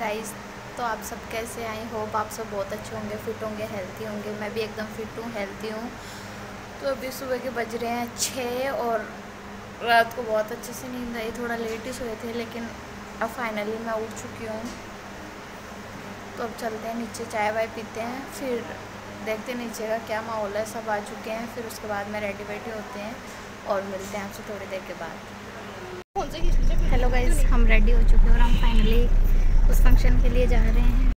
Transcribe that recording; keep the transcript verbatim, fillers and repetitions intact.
Guys, तो आप सब कैसे? आई होप आप सब बहुत अच्छे होंगे, फिट होंगे, हेल्थी होंगे। मैं भी एकदम फिट हूँ, हेल्थी हूँ। तो अभी सुबह के बज रहे हैं छः और रात को बहुत अच्छे से नींद आई। थोड़ा लेट ही सोए थे लेकिन अब फाइनली मैं उठ चुकी हूँ। तो अब चलते हैं नीचे, चाय वाय पीते हैं, फिर देखते हैं नीचे का क्या माहौल है। सब आ चुके हैं, फिर उसके बाद में रेडी वेडी होते हैं और मिलते हैं आपसे थोड़ी देर के बाद। हेलो गाइस, हम रेडी हो चुके हैं और हम फाइनली उस फंक्शन के लिए जा रहे हैं।